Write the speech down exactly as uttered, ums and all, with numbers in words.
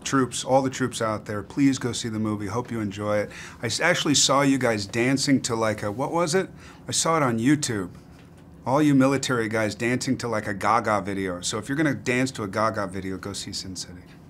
troops, all the troops out there, please go see the movie. Hope you enjoy it. I actually saw you guys dancing to like a, what was it? I saw it on YouTube. All you military guys dancing to like a Gaga video. So if you're gonna dance to a Gaga video, go see Sin City.